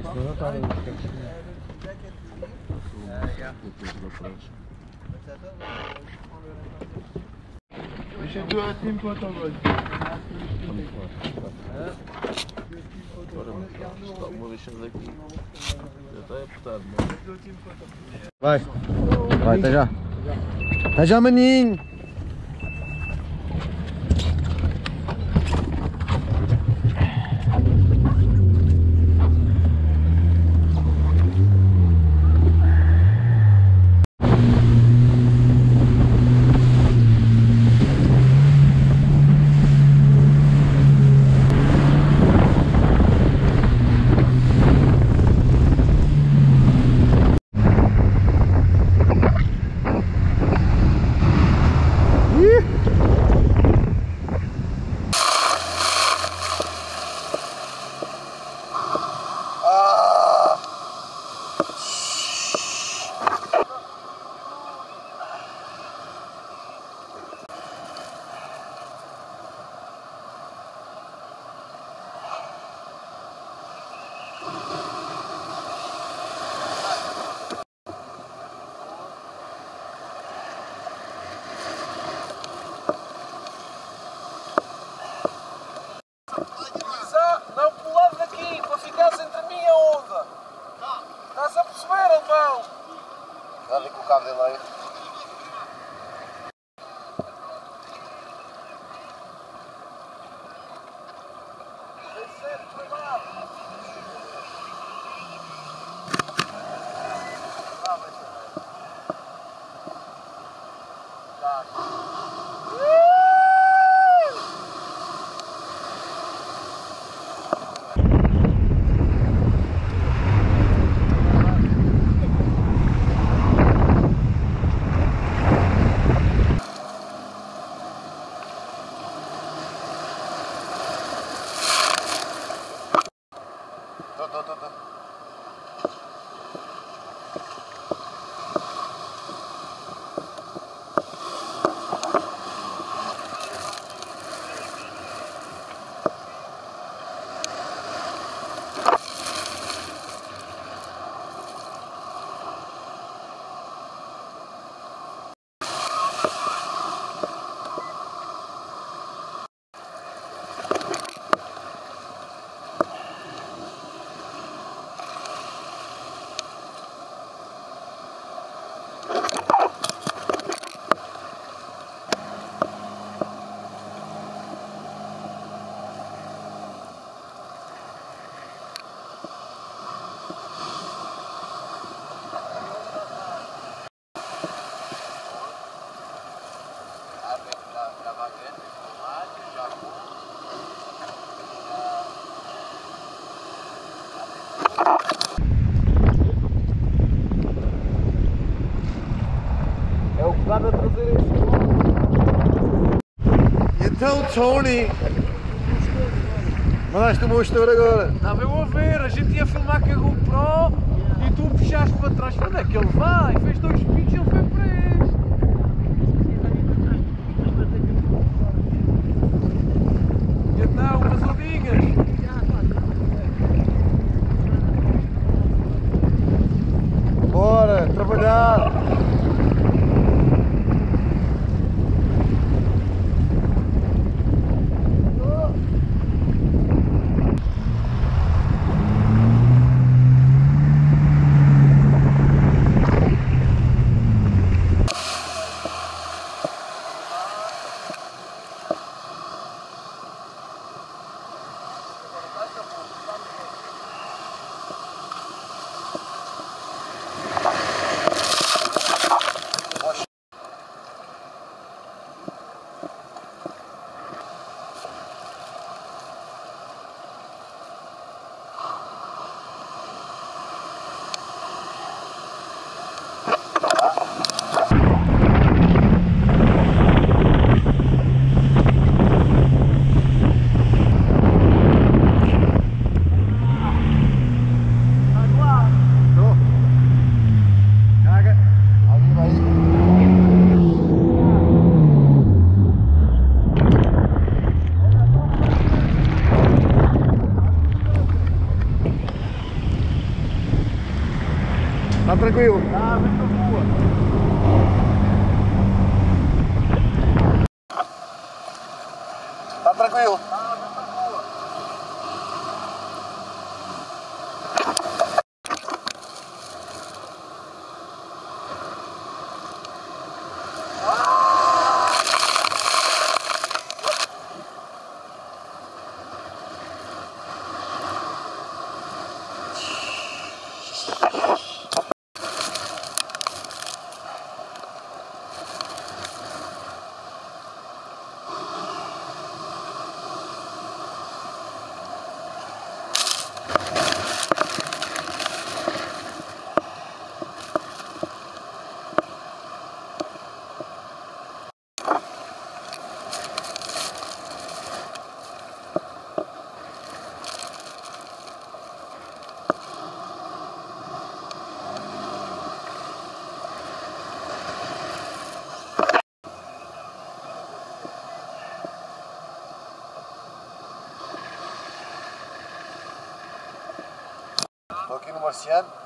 Deixa eu team photo agora. Está uma lixada aqui. Já está apertado, mano. Vai, vai, até já. Até já, maninho. Ali com o cabo dele aí. Nada a trazer este. Então, Tony, mandaste o meu estouro agora. Estava eu a ver, a gente ia filmar com a GoPro e tu puxaste para trás. Onde é que ele vai? Fez 2 picos e ele foi preso. E então, umas ondinhas. Bora, trabalhar. tranquilo. Ah, mas na rua. Está tranquilo. Estou aqui no Marciano.